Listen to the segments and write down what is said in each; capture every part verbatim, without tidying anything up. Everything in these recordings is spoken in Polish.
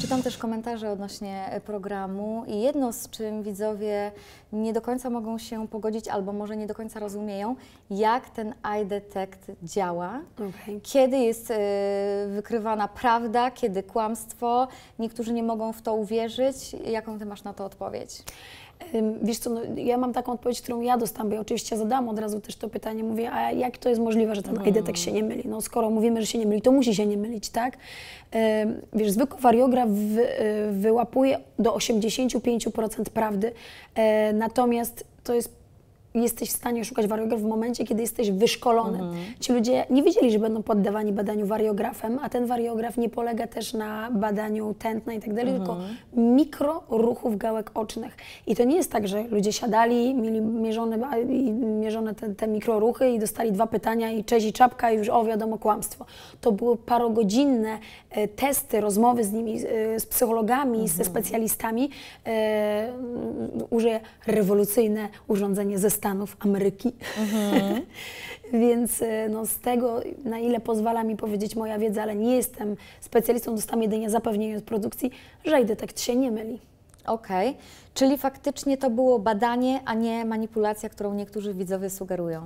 Czytam też komentarze odnośnie programu i jedno, z czym widzowie nie do końca mogą się pogodzić albo może nie do końca rozumieją, jak ten eye detect działa, Okay. kiedy jest y, wykrywana prawda, kiedy kłamstwo. Niektórzy nie mogą w to uwierzyć. Jaką Ty masz na to odpowiedź? Wiesz co, no, ja mam taką odpowiedź, którą ja dostałam, bo ja oczywiście zadałam od razu też to pytanie, mówię, a jak to jest możliwe, że ten eye detect się nie myli? No skoro mówimy, że się nie myli, to musi się nie mylić, tak? Wiesz, zwykły wariograf wy, wyłapuje do osiemdziesięciu pięciu procent prawdy, natomiast to jest jesteś w stanie szukać wariograf w momencie, kiedy jesteś wyszkolony. Mhm. Ci ludzie nie wiedzieli, że będą poddawani badaniu wariografem, a ten wariograf nie polega też na badaniu tętna i tak dalej, tylko mikroruchów gałek ocznych. I to nie jest tak, że ludzie siadali, mieli mierzone, mierzone te, te mikroruchy i dostali dwa pytania i cześć i czapka i już o wiadomo kłamstwo. To były parogodzinne e, testy, rozmowy z nimi, e, z psychologami, mhm. ze specjalistami. E, użyję rewolucyjne urządzenie ze Stanów Ameryki. Mhm. Więc no, z tego, na ile pozwala mi powiedzieć moja wiedza, ale nie jestem specjalistą, dostałam jedynie zapewnienie od produkcji, że eye detect się nie myli. Okej, okay. Czyli faktycznie to było badanie, a nie manipulacja, którą niektórzy widzowie sugerują.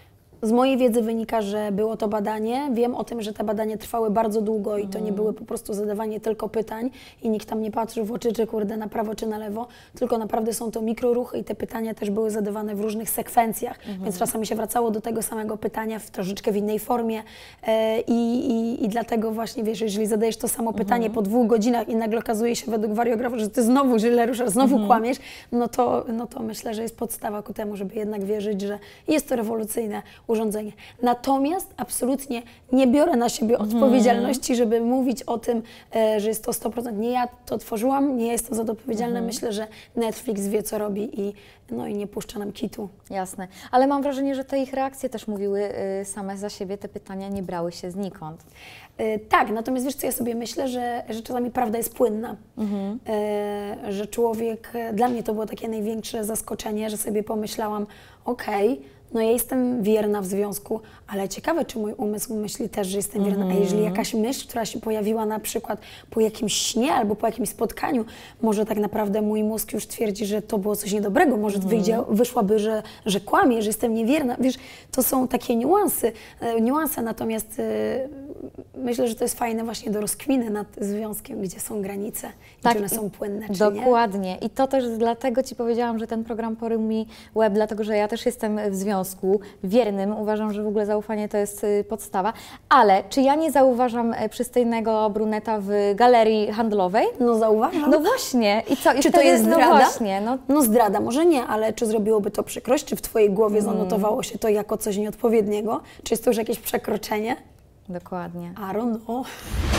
Z mojej wiedzy wynika, że było to badanie. Wiem o tym, że te badania trwały bardzo długo i to nie były po prostu zadawanie tylko pytań i nikt tam nie patrzył w oczy, czy kurde na prawo, czy na lewo, tylko naprawdę są to mikroruchy i te pytania też były zadawane w różnych sekwencjach, mhm. więc czasami się wracało do tego samego pytania w troszeczkę w innej formie e, i, i, i dlatego właśnie, wiesz, jeżeli zadajesz to samo pytanie mhm. po dwóch godzinach i nagle okazuje się według wariografa, że ty znowu źle ruszasz, znowu mhm. kłamiesz, no to, no to myślę, że jest podstawa ku temu, żeby jednak wierzyć, że jest to rewolucyjne urządzenie. Natomiast absolutnie nie biorę na siebie odpowiedzialności, żeby mówić o tym, e, że jest to sto procent. Nie ja to tworzyłam, nie jestem za to odpowiedzialna. Mhm. Myślę, że Netflix wie, co robi i, no, i nie puszcza nam kitu. Jasne. Ale mam wrażenie, że te ich reakcje też mówiły y, same za siebie. Te pytania nie brały się znikąd. E, tak, natomiast wiesz co, ja sobie myślę, że, że czasami prawda jest płynna. Mhm. E, że człowiek, dla mnie to było takie największe zaskoczenie, że sobie pomyślałam, okej, okay, no ja jestem wierna w związku, ale ciekawe, czy mój umysł myśli też, że jestem wierna. Mm. A jeżeli jakaś myśl, która się pojawiła na przykład po jakimś śnie albo po jakimś spotkaniu, może tak naprawdę mój mózg już twierdzi, że to było coś niedobrego, może mm. wyjdzie, wyszłaby, że, że kłamie, że jestem niewierna. Wiesz, to są takie niuanse, e, niuanse natomiast e, myślę, że to jest fajne właśnie do rozkminy nad związkiem, gdzie są granice, tak, czy one są płynne, czy dokładnie. nie. I to też dlatego Ci powiedziałam, że ten program porył mi łeb, dlatego że ja też jestem w związku wiernym. Uważam, że w ogóle zaufanie to jest podstawa. Ale czy ja nie zauważam przystojnego bruneta w galerii handlowej? No zauważam. No właśnie. I co? I czy wtedy, to jest zdrada? No właśnie. No. no zdrada, może nie, ale czy zrobiłoby to przykrość? Czy w Twojej głowie zanotowało się to jako coś nieodpowiedniego? Czy jest to już jakieś przekroczenie? Dokładnie. I don't know.